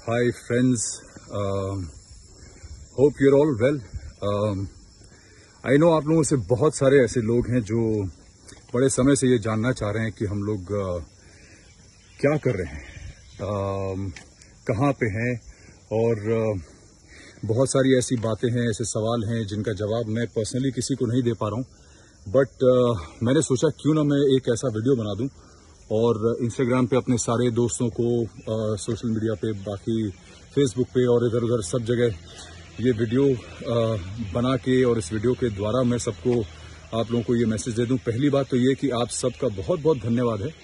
Hi friends, hope you're all well. I know आप लोगों से बहुत सारे ऐसे लोग हैं जो बड़े समय से ये जानना चाह रहे हैं कि हम लोग क्या कर रहे हैं, कहाँ पे हैं, और बहुत सारी ऐसी बातें हैं, ऐसे सवाल हैं जिनका जवाब मैं पर्सनली किसी को नहीं दे पा रहा हूँ। बट मैंने सोचा क्यों ना मैं एक ऐसा वीडियो बना दूँ और इंस्टाग्राम पे अपने सारे दोस्तों को, सोशल मीडिया पे, बाकी फेसबुक पे और इधर उधर सब जगह ये वीडियो बना के, और इस वीडियो के द्वारा मैं सबको, आप लोगों को ये मैसेज दे दूं। पहली बात तो ये कि आप सबका बहुत बहुत धन्यवाद है।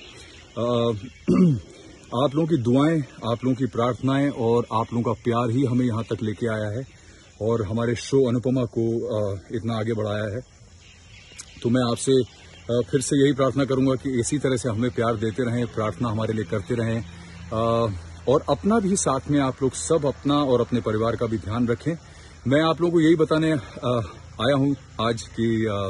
आप लोगों की दुआएं, आप लोगों की प्रार्थनाएं और आप लोगों का प्यार ही हमें यहाँ तक लेके आया है और हमारे शो अनुपमा को इतना आगे बढ़ाया है। तो मैं आपसे फिर से यही प्रार्थना करूंगा कि इसी तरह से हमें प्यार देते रहें, प्रार्थना हमारे लिए करते रहें, और अपना भी साथ में आप लोग सब अपना और अपने परिवार का भी ध्यान रखें। मैं आप लोगों को यही बताने आया हूं आज कि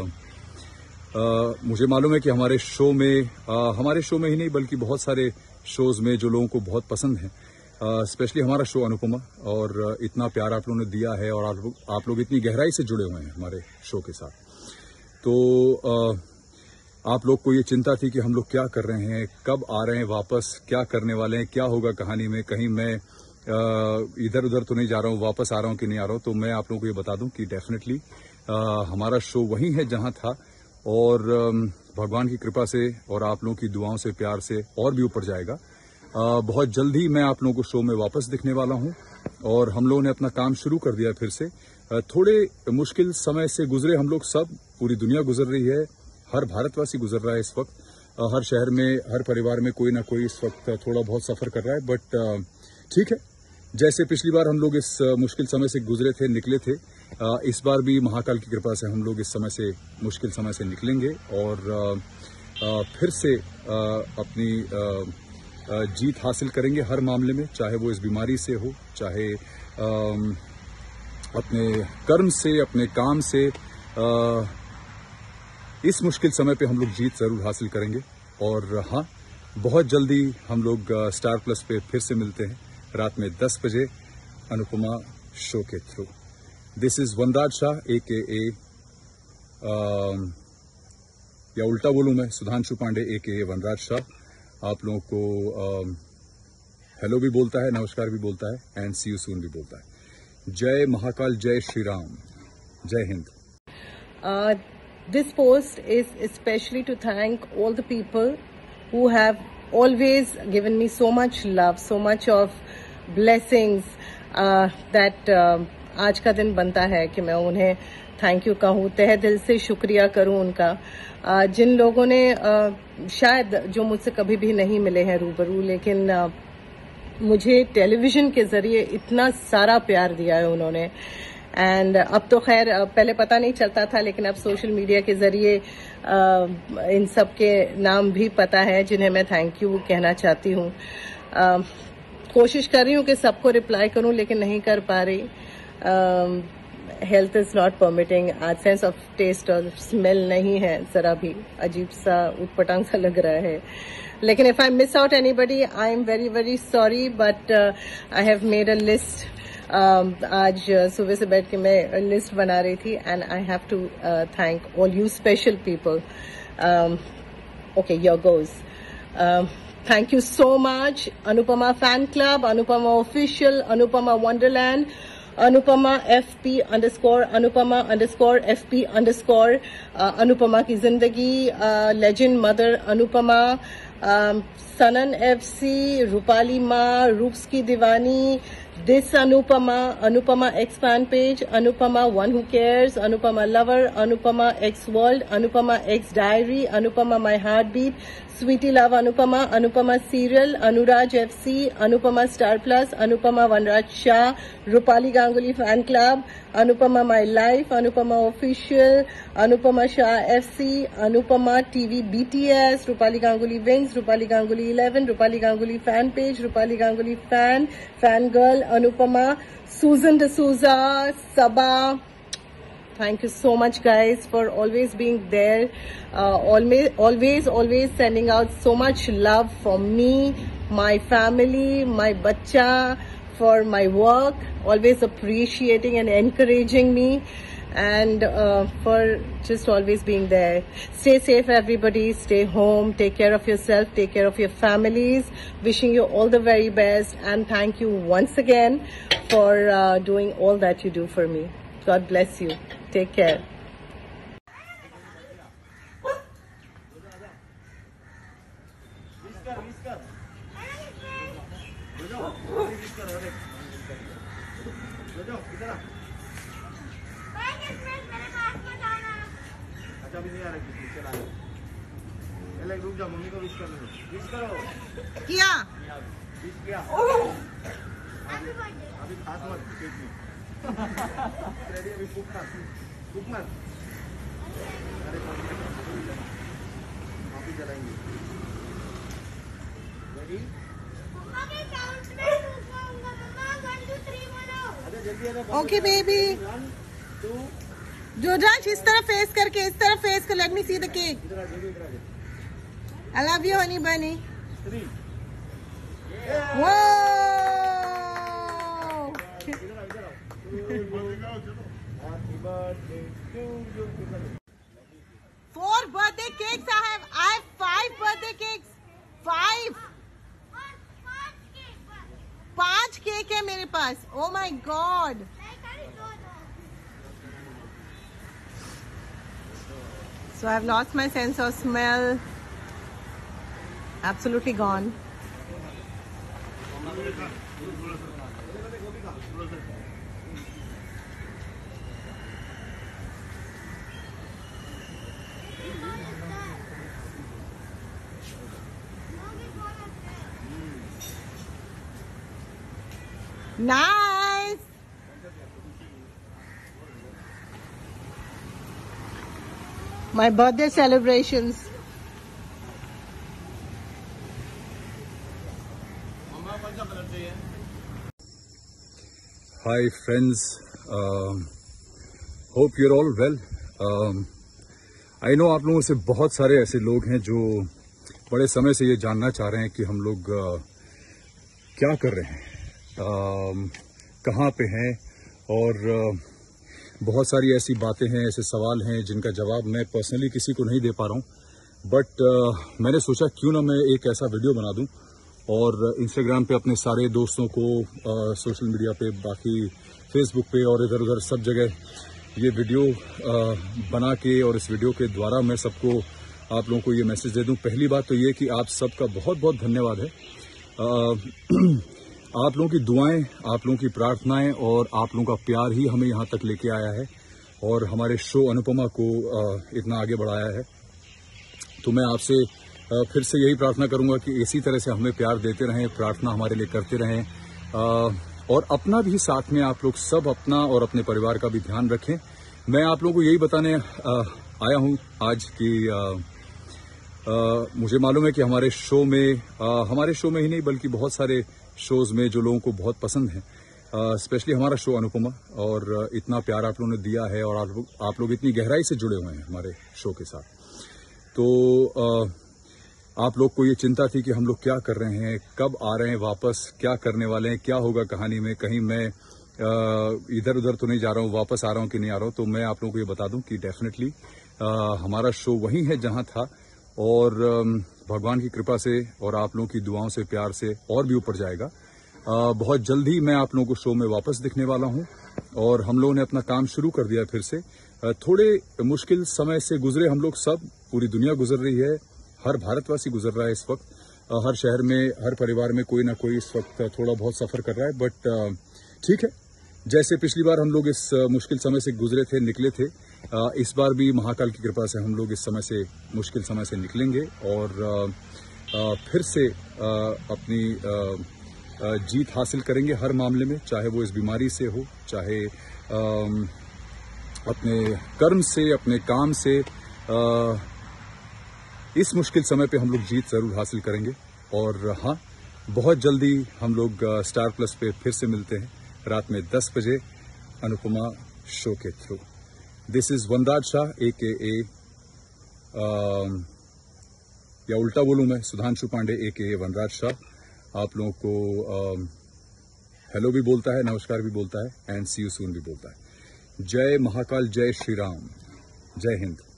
मुझे मालूम है कि हमारे शो में ही नहीं बल्कि बहुत सारे शोज में जो लोगों को बहुत पसंद है, स्पेशली हमारा शो अनुपमा, और इतना प्यार आप लोगों ने दिया है और आप लोग इतनी गहराई से जुड़े हुए हैं हमारे शो के साथ। तो आप लोग को ये चिंता थी कि हम लोग क्या कर रहे हैं, कब आ रहे हैं वापस, क्या करने वाले हैं, क्या होगा कहानी में, कहीं मैं इधर उधर तो नहीं जा रहा हूँ, वापस आ रहा हूँ कि नहीं आ रहा हूँ। तो मैं आप लोगों को ये बता दूं कि डेफिनेटली हमारा शो वही है जहां था, और भगवान की कृपा से और आप लोगों की दुआओं से, प्यार से और भी ऊपर जाएगा। बहुत जल्द ही मैं आप लोगों को शो में वापस दिखने वाला हूँ, और हम लोगों ने अपना काम शुरू कर दिया फिर से। थोड़े मुश्किल समय से गुजरे हम लोग सब, पूरी दुनिया गुजर रही है, हर भारतवासी गुजर रहा है इस वक्त, हर शहर में, हर परिवार में कोई ना कोई इस वक्त थोड़ा बहुत सफर कर रहा है। बट ठीक है, जैसे पिछली बार हम लोग इस मुश्किल समय से गुजरे थे, निकले थे, इस बार भी महाकाल की कृपा से हम लोग इस समय से, मुश्किल समय से निकलेंगे और फिर से अपनी जीत हासिल करेंगे हर मामले में, चाहे वो इस बीमारी से हो, चाहे अपने कर्म से, अपने काम से। इस मुश्किल समय पे हम लोग जीत जरूर हासिल करेंगे। और हाँ, बहुत जल्दी हम लोग स्टार प्लस पे फिर से मिलते हैं रात में 10 बजे अनुपमा शो के through. This is Vanraj Shah AKA, या उल्टा बोलूं मैं, सुधांशु पांडे AKA वनराज शाह। आप लोगों को हेलो भी बोलता है, नमस्कार भी बोलता है, एंड सी यू सून भी बोलता है। जय महाकाल, जय श्री राम, जय Hind. This post is especially to thank all the people who have always given me so much love, so much of blessings, that आज का दिन बनता है कि मैं उन्हें थैंक यू कहूँ, तहे दिल से शुक्रिया करूँ उनका। जिन लोगों ने शायद जो मुझसे कभी भी नहीं मिले हैं रूबरू, लेकिन मुझे टेलीविजन के जरिए इतना सारा प्यार दिया है उन्होंने। एंड अब तो खैर पहले पता नहीं चलता था, लेकिन अब सोशल मीडिया के जरिए इन सब के नाम भी पता है जिन्हें मैं थैंक यू कहना चाहती हूँ। कोशिश कर रही हूँ कि सबको रिप्लाई करूँ, लेकिन नहीं कर पा रही। Health is not permitting. आज सेंस ऑफ टेस्ट और स्मेल नहीं है, जरा भी अजीब सा, उटपटांग सा लग रहा है। लेकिन if I miss out anybody, I am very very sorry, but I have made a list. आज सुबह से बैठ के मैं लिस्ट बना रही थी, and I have to thank all you special people. Okay, your goes. Thank you so much Anupama fan club, Anupama official, Anupama wonderland, Anupama FP _ Anupama _ FP _ Anupama की जिंदगी, लेजेंड मदर अनुपमा, सनन FC, रूपाली माँ, रूप्स की दीवानी, this Anupama, Anupama X fan page, Anupama one who cares, Anupama lover, Anupama X world, Anupama X diary, Anupama my heart beat, sweetie love Anupama, Anupama serial, Anuraj FC, Anupama star plus, Anupama Vanraj Shah, Rupali Ganguly fan club, Anupama my life, Anupama official, Anupama Shah FC, Anupama TV BTS, Rupali Ganguly wings, Rupali Ganguly 11, Rupali Ganguly fan page, Rupali Ganguly fan girl, Anupama, Susan D'Souza, Sabah. Thank you so much, guys, for always being there, always sending out so much love for me, my family, my bacha, for my work, always appreciating and encouraging me, and for just always being there. Stay safe, everybody. Stay home. Take care of yourself. Take care of your families. Wishing you all the very best, and thank you once again for doing all that you do for me. God bless you. Take care. अच्छा भी नहीं आ रहा किसी चला पहले रुक जाओ mummy को विश कर लो विश करो किया विश किया अभी खास मत केक में रेडी अभी कुक मत अरे वापस चलाएंगे रेडी ओके बेबी जोजांश इस तरफ फेस करके इस तरफ फेस कर let me see the cake I love you honey bunny वो 4 birthday cakes I have 5 birthday cakes 5 cake है मेरे पास oh my God So I've lost my sense of smell. Absolutely gone. Nice. My birthday celebrations. Hi friends, hope you're all well. I know आप लोगों से बहुत सारे ऐसे लोग हैं जो बड़े समय से ये जानना चाह रहे हैं कि हम लोग क्या कर रहे हैं, कहाँ पे हैं, और बहुत सारी ऐसी बातें हैं, ऐसे सवाल हैं जिनका जवाब मैं पर्सनली किसी को नहीं दे पा रहा हूँ. बट मैंने सोचा क्यों ना मैं एक ऐसा वीडियो बना दूँ और इंस्टाग्राम पे अपने सारे दोस्तों को, सोशल मीडिया पे, बाकी फेसबुक पे और इधर उधर सब जगह ये वीडियो बना के, और इस वीडियो के द्वारा मैं सबको, आप लोगों को ये मैसेज दे दूँ. पहली बात तो ये कि आप सबका बहुत बहुत धन्यवाद है. आप लोगों की दुआएं, आप लोगों की प्रार्थनाएं और आप लोगों का प्यार ही हमें यहाँ तक लेके आया है और हमारे शो अनुपमा को इतना आगे बढ़ाया है. तो मैं आपसे फिर से यही प्रार्थना करूंगा कि इसी तरह से हमें प्यार देते रहें, प्रार्थना हमारे लिए करते रहें, और अपना भी साथ में आप लोग सब अपना और अपने परिवार का भी ध्यान रखें. मैं आप लोगों को यही बताने आया हूँ आज कि मुझे मालूम है कि हमारे शो में ही नहीं बल्कि बहुत सारे शोज में जो लोगों को बहुत पसंद है, स्पेशली हमारा शो अनुपमा, और इतना प्यार आप लोगों ने दिया है और आप लोग इतनी गहराई से जुड़े हुए हैं हमारे शो के साथ. तो आप लोग को ये चिंता थी कि हम लोग क्या कर रहे हैं, कब आ रहे हैं वापस, क्या करने वाले हैं, क्या होगा कहानी में, कहीं मैं इधर उधर तो नहीं जा रहा हूँ, वापस आ रहा हूँ कि नहीं आ रहा हूँ. तो मैं आप लोगों को ये बता दूं कि डेफिनेटली हमारा शो वहीं है जहां था, और भगवान की कृपा से और आप लोगों की दुआओं से, प्यार से और भी ऊपर जाएगा. बहुत जल्द ही मैं आप लोगों को शो में वापस दिखने वाला हूं, और हम लोगों ने अपना काम शुरू कर दिया फिर से. थोड़े मुश्किल समय से गुजरे हम लोग सब, पूरी दुनिया गुजर रही है, हर भारतवासी गुजर रहा है इस वक्त, हर शहर में, हर परिवार में कोई ना कोई इस वक्त थोड़ा बहुत सफर कर रहा है. बट ठीक है, जैसे पिछली बार हम लोग इस मुश्किल समय से गुजरे थे, निकले थे, इस बार भी महाकाल की कृपा से हम लोग इस समय से, मुश्किल समय से निकलेंगे और फिर से अपनी जीत हासिल करेंगे हर मामले में, चाहे वो इस बीमारी से हो, चाहे अपने कर्म से, अपने काम से. इस मुश्किल समय पे हम लोग जीत जरूर हासिल करेंगे. और हाँ, बहुत जल्दी हम लोग स्टार प्लस पे फिर से मिलते हैं रात में 10 बजे अनुपमा शो के through. This is Vanraj Shah AKA, या उल्टा बोलूं मैं, सुधांशु पांडे AKA वनराज शाह. आप लोगों को हेलो भी बोलता है, नमस्कार भी बोलता है एंड सी यू सून भी बोलता है। जय महाकाल, जय श्री राम, जय हिंद।